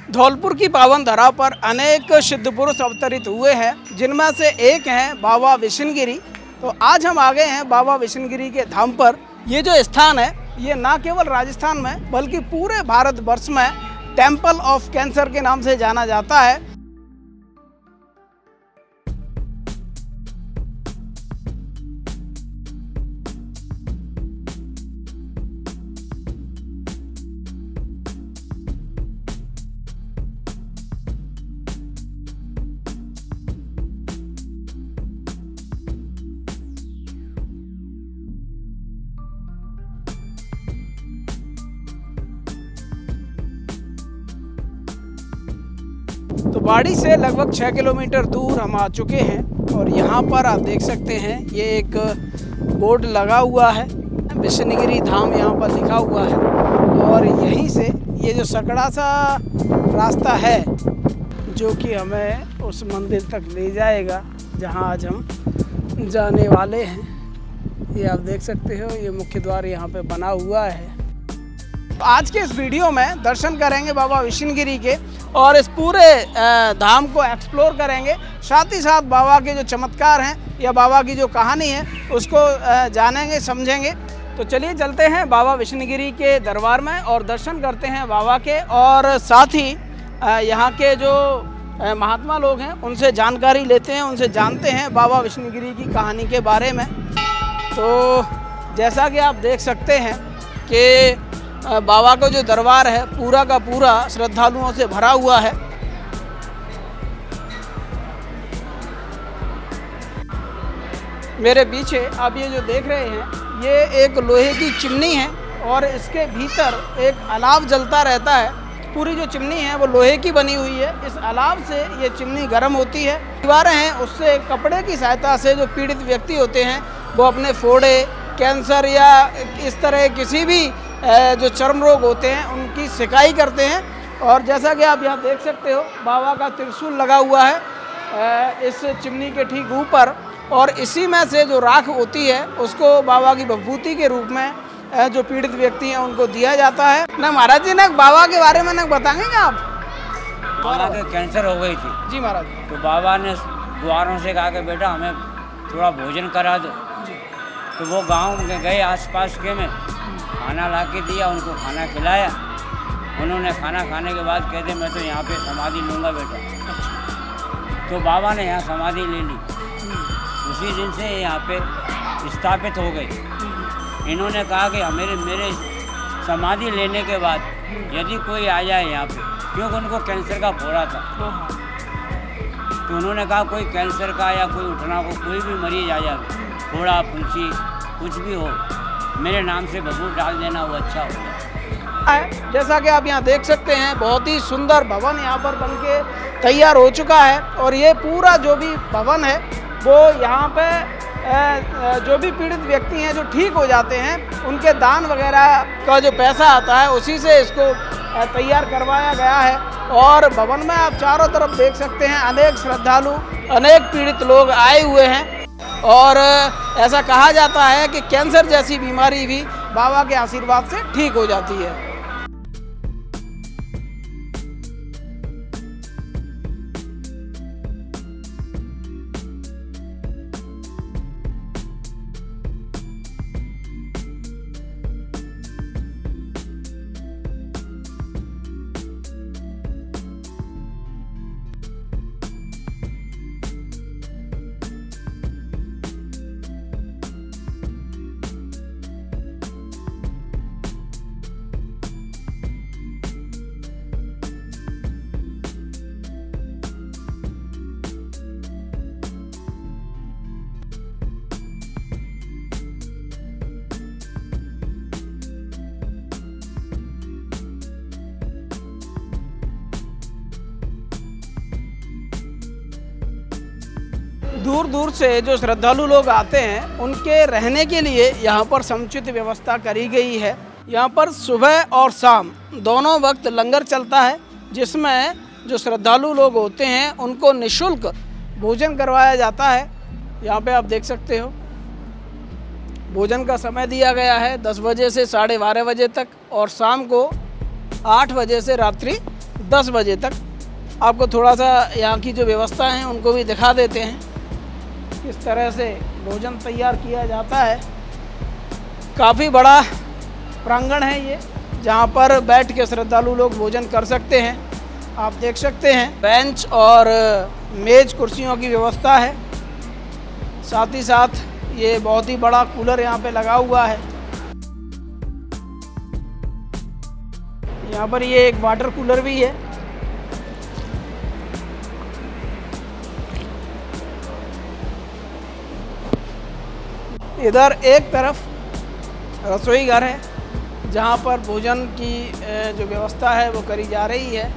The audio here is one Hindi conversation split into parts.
धौलपुर की पावन धरा पर अनेक सिद्ध पुरुष अवतरित हुए हैं, जिनमें से एक हैं बाबा विशनगिरी। तो आज हम आ गए हैं बाबा विशनगिरी के धाम पर। ये जो स्थान है ये ना केवल राजस्थान में बल्कि पूरे भारतवर्ष में टेम्पल ऑफ कैंसर के नाम से जाना जाता है। तो बाड़ी से लगभग 6 किलोमीटर दूर हम आ चुके हैं और यहाँ पर आप देख सकते हैं ये एक बोर्ड लगा हुआ है, विशनगिरी धाम यहाँ पर लिखा हुआ है। और यहीं से ये जो सकड़ा सा रास्ता है जो कि हमें उस मंदिर तक ले जाएगा जहाँ आज हम जाने वाले हैं। ये आप देख सकते हो, ये मुख्य द्वार यहाँ पे बना हुआ है। आज के इस वीडियो में दर्शन करेंगे बाबा विशनगिरी के और इस पूरे धाम को एक्सप्लोर करेंगे। साथ ही साथ बाबा के जो चमत्कार हैं या बाबा की जो कहानी है उसको जानेंगे, समझेंगे। तो चलिए चलते हैं बाबा विशनगिरी के दरबार में और दर्शन करते हैं बाबा के, और साथ ही यहाँ के जो महात्मा लोग हैं उनसे जानकारी लेते हैं, उनसे जानते हैं बाबा विशनगिरी की कहानी के बारे में। तो जैसा कि आप देख सकते हैं कि बाबा का जो दरबार है पूरा का पूरा श्रद्धालुओं से भरा हुआ है। मेरे पीछे आप ये जो देख रहे हैं ये एक लोहे की चिमनी है और इसके भीतर एक अलाव जलता रहता है। पूरी जो चिमनी है वो लोहे की बनी हुई है। इस अलाव से ये चिमनी गर्म होती है। दीवारें हैं उससे कपड़े की सहायता से जो पीड़ित व्यक्ति होते हैं वो अपने फोड़े, कैंसर या इस तरह किसी भी जो चर्म रोग होते हैं उनकी सिकाई करते हैं। और जैसा कि आप यहाँ देख सकते हो बाबा का त्रिशूल लगा हुआ है इस चिमनी के ठीक ऊपर, और इसी में से जो राख होती है उसको बाबा की विभूति के रूप में जो पीड़ित व्यक्ति हैं उनको दिया जाता है। ना महाराज जी, ना बाबा के बारे में ना बताएंगे आप? बाबा के कैंसर हो गई थी जी महाराज। तो बाबा ने द्वारों से कहा कि बेटा हमें थोड़ा भोजन करा दो। तो वो गांव में गए आसपास के में, खाना ला के दिया, उनको खाना खिलाया। उन्होंने खाना खाने के बाद कहते मैं तो यहाँ पे समाधि लूँगा बेटा। तो बाबा ने यहाँ समाधि ले ली। उसी दिन से यहाँ पे स्थापित हो गए। इन्होंने कहा कि मेरे समाधि लेने के बाद यदि कोई आ जाए यहाँ पे, क्योंकि उनको कैंसर का फोड़ा था, तो उन्होंने कहा कोई कैंसर का या कोई उठना को कोई भी मरीज आ जाए, फोड़ा फुंसी कुछ भी हो, मेरे नाम से भभूत डाल देना, वो अच्छा होगा। जैसा कि आप यहाँ देख सकते हैं बहुत ही सुंदर भवन यहाँ पर बनके तैयार हो चुका है। और ये पूरा जो भी भवन है वो यहाँ पे जो भी पीड़ित व्यक्ति हैं जो ठीक हो जाते हैं उनके दान वगैरह का जो पैसा आता है उसी से इसको तैयार करवाया गया है। और भवन में आप चारों तरफ देख सकते हैं अनेक श्रद्धालु, अनेक पीड़ित लोग आए हुए हैं। और ऐसा कहा जाता है कि कैंसर जैसी बीमारी भी बाबा के आशीर्वाद से ठीक हो जाती है। दूर दूर से जो श्रद्धालु लोग आते हैं उनके रहने के लिए यहाँ पर समुचित व्यवस्था करी गई है। यहाँ पर सुबह और शाम दोनों वक्त लंगर चलता है, जिसमें जो श्रद्धालु लोग होते हैं उनको निःशुल्क भोजन करवाया जाता है। यहाँ पे आप देख सकते हो भोजन का समय दिया गया है 10 बजे से 12:30 बजे तक और शाम को 8 बजे से रात्रि 10 बजे तक। आपको थोड़ा सा यहाँ की जो व्यवस्था है उनको भी दिखा देते हैं, किस तरह से भोजन तैयार किया जाता है। काफ़ी बड़ा प्रांगण है ये, जहाँ पर बैठ के श्रद्धालु लोग भोजन कर सकते हैं। आप देख सकते हैं बेंच और मेज कुर्सियों की व्यवस्था है। साथ ही साथ ये बहुत ही बड़ा कूलर यहाँ पे लगा हुआ है। यहाँ पर ये एक वाटर कूलर भी है। इधर एक तरफ रसोई घर है, जहाँ पर भोजन की जो व्यवस्था है वो करी जा रही है।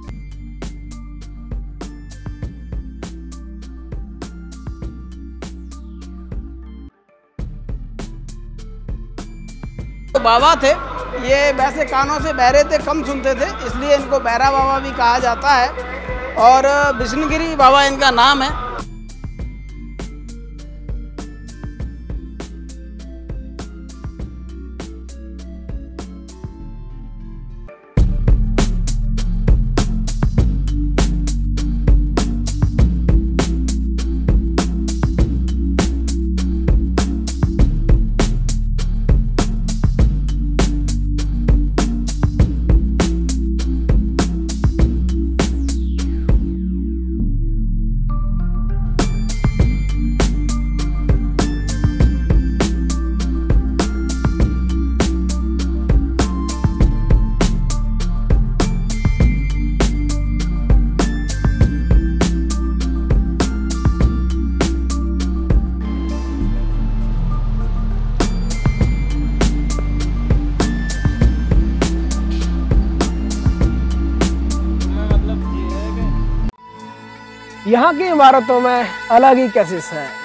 तो बाबा थे, ये वैसे कानों से बहरे थे, कम सुनते थे, इसलिए इनको बहरा बाबा भी कहा जाता है और विष्णुगिरी बाबा इनका नाम है। यहाँ की इमारतों में अलग ही कैसेस है।